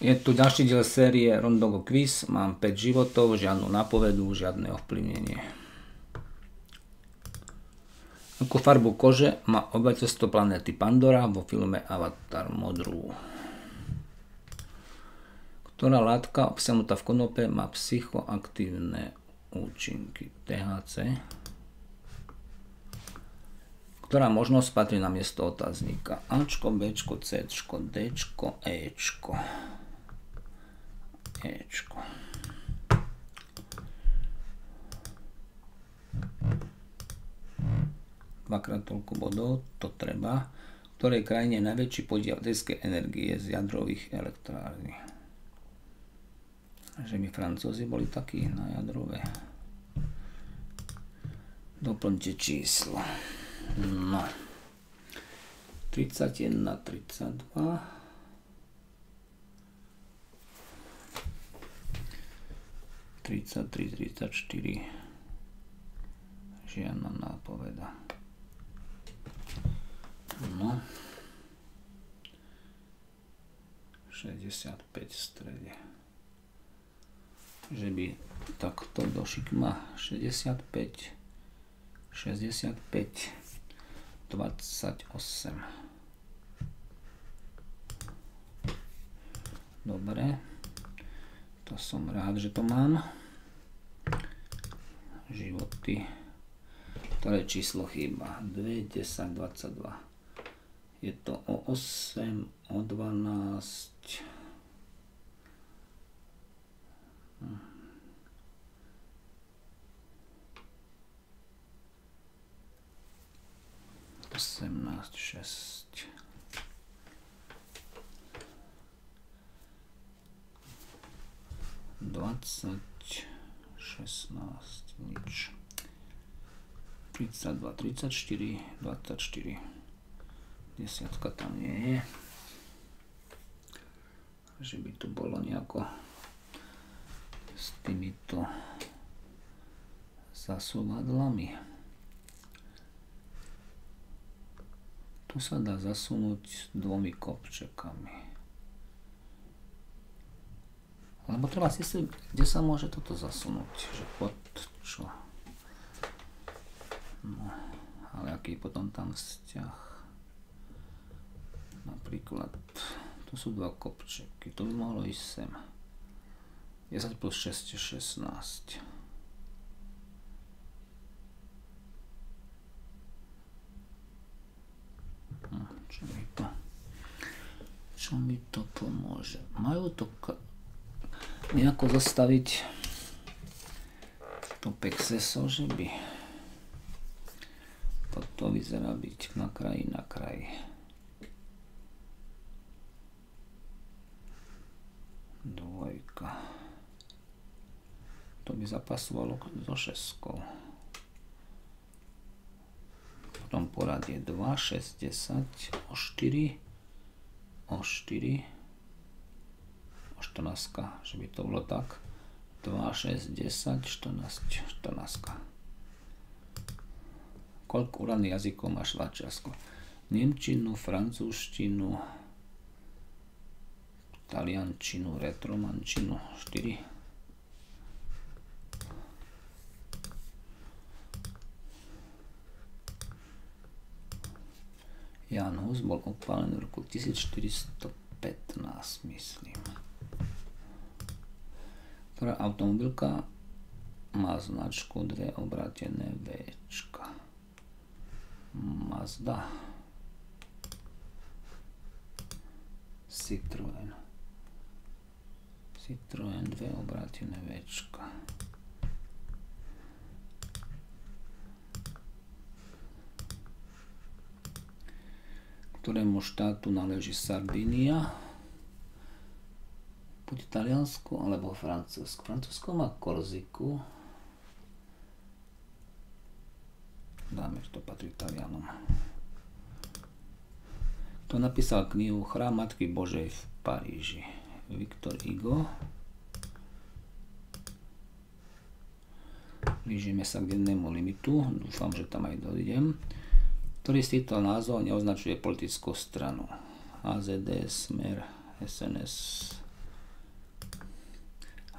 Je tu ďalší diel série Rondogo Quiz. Mám 5 životov, žiadnu nápovedu, žiadne ovplyvnenie. Akú farbu kože má obyvateľstvo planéty Pandora vo filme Avatar? Modrú. Ktorá látka obsiahnutá v konope má psychoaktívne účinky? THC. Ktorá možnosť patrí na miesto otáznika? Ačko, Bčko, Cčko, Dčko, Ečko. Ečko. Dvakrát toľko bodov, to treba. V ktorej krajine je najväčší podiel elektrickej energie z jadrových elektrární? Že by Francúzi boli takí na jadrové. Doplňte číslo. No. 31, 32. 33, 34. Žiadna nápoveda. No. 65 v strede. Že by takto do šikma 65, 65, 28. Dobre. To som rád, že to mám. Životy. Ktoré číslo chýba? 2, 10, 22. Je to o 8, o 12. Osemnáct, 6. Dvadsať, 16, nič. 32, 34, 24. Desiatka tam nie je. Že by tu bolo nejako s týmito zasúvadlami. Tu sa dá zasunúť dvomi kopčekami. Lebo treba si si, kde sa môže toto zasunúť, že pod čo. No, ale aký potom tam vzťah. Napríklad, tu sú dva kopčeky, to by mohlo ísť sem. 10 plus 6 je 16. Čo mi to pomôže? Majú to nejako zostaviť to pexeso, že by toto vyzerá byť na kraji. Dvojka. To by zapasovalo so šeskou. Potom poradie 2, 6, 10, o 4, o 4, 14, že by to bolo tak. 2, 6, 10, 14. Koľko úradných jazykov má Švajčiarsko? Nemčinu, francúzštinu, taliančinu, retromančinu. 4. Jan Hus bol opálený v roku 1415, myslím. Ktorá automobilka má značku 2 obrátené Včka? Mazda. Citroën 2 obrátené Včka. Ktorému štátu náleží Sardínia? Buď Taliansko alebo Francúzsko. Francúzsko má Korziku. Dáme, že to patrí Talianom. Kto napísal knihu Chrám Matky Božej v Paríži? Victor Hugo. Blížime sa k dennému limitu. Dúfam, že tam aj dojdem. Ktorý z týchto názov neoznačuje politickú stranu? AZD, Smer, SNS,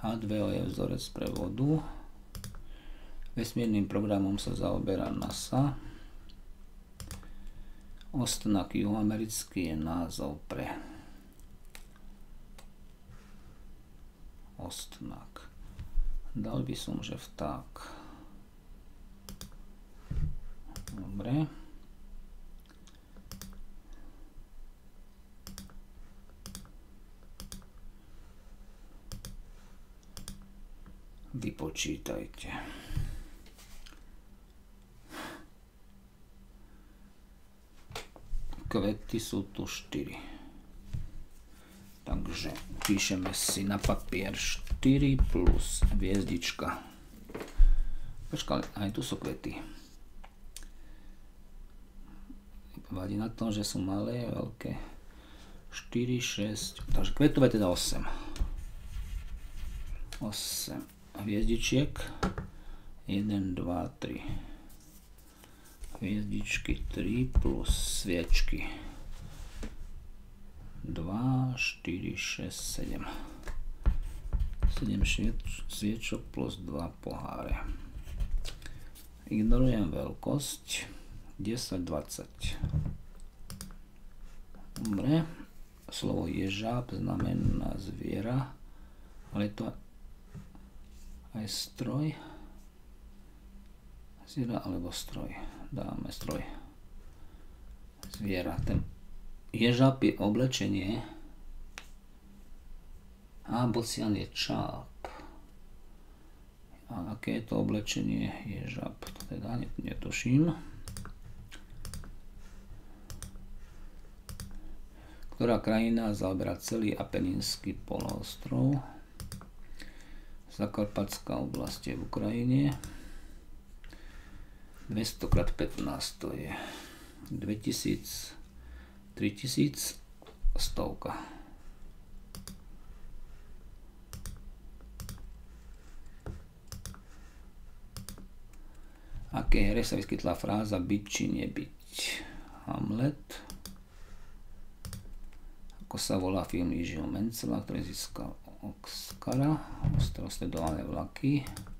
H2O je vzorec pre vodu. Vesmírnym programom sa zaoberá NASA. Ostnak juhoamerický je názov pre ostnak. Dal by som, že vták. Dobre. Vypočítajte. Kvety sú tu 4. Takže píšeme si na papier 4 plus hviezdička. Počkaj, aj tu sú kvety. Vadí na tom, že sú malé, veľké. 4, 6, takže kvetové teda 8. 8 hviezdičiek. 1, 2, 3. Hviezdičky 3 plus sviečky 2, 4, 6, 7. 7 sviečok plus 2 poháre. Ignorujem veľkosť 10, 20. Dobre. Slovo ježáb znamená zviera, ale to aj stroj. Zviera alebo stroj. Dáme stroj. Zviera. Ten ježáb je oblečenie. A bocian je čáp. A aké je to oblečenie ježáb? To teda netuším. Ktorá krajina zaoberá celý Apeninský poloostrov? Zakarpatská oblasť je v Ukrajine. 200 x 15 to je 2000, 3000, stovka. Aké hre sa vyskytla fráza byť či nebyť? Hamlet. Ako sa volá film Jiřího Mencela, ktorý získal Oscara? Ostrosledované vlaky.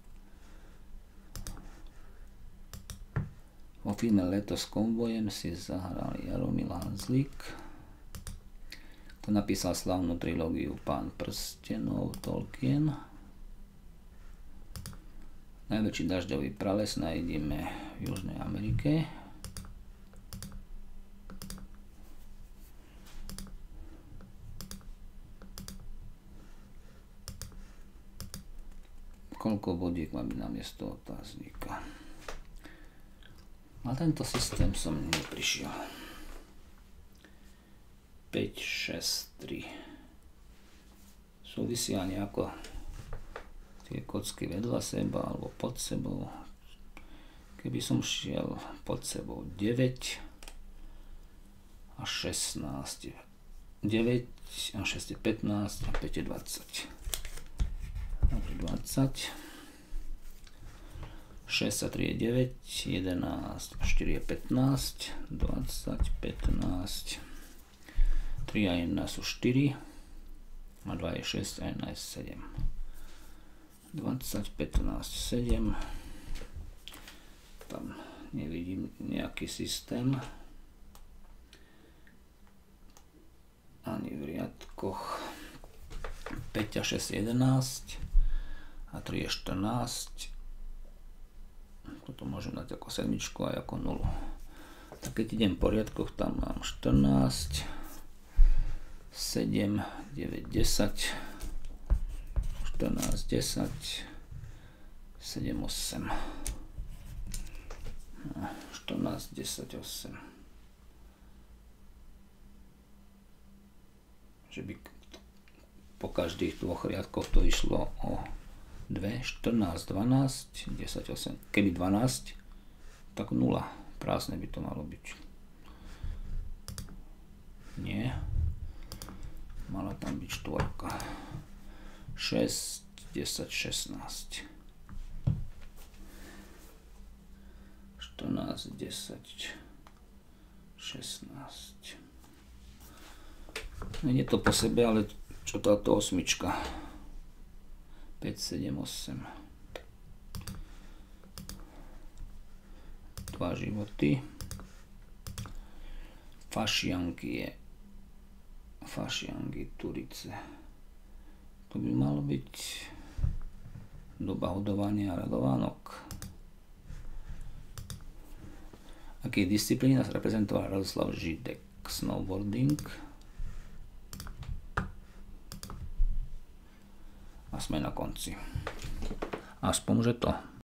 Vo filme Leto s konvojem si zahral Jaromír Hanzlík. Kto napísal slavnú trilógiu Pán prstenov, Tolkien. Najväčší dažďový prales nájdeme v Južnej Amerike. Koľko bodiek máme namiesto otáznika? Na tento systém som neprišiel. 5, 6, 3. Súvisia nejako tie kocky vedľa seba alebo pod sebou. Keby som šiel pod sebou 9 a 16. 9 a 6 je 15 a 5 je 20. Takže 20. 6 a 3 je 9, 11 a 4 je 15, 20, 15, 3 a 1 sú 4, a 2 je 6 a 1 je 7. 20, 15, 7, tam nevidím nejaký systém, ani v riadkoch. 5 a 6 je 11, a 3 je 14, toto môžem dať ako sedmičku aj ako 0. Tak keď idem po riadkoch, tam mám 14, 7, 9, 10, 14, 10, 7, 8. 14, 10, 8. Že by po každých dvoch riadkoch to išlo o 2, 14, 12, 10, 8. Keby 12, tak 0. Prázdne by to malo byť. Nie. Mala tam byť 4. 6, 10, 16. 14, 10, 16. Nie je to po sebe, ale čo táto osmička? 5 5, 7, 8. 2 životy. Fašianky Turice. To by malo byť doba hodovania a radovánok. Aký disciplín nás reprezentoval Radoslav Židek? Snowboarding. A sme na konci. Aspoň, že to.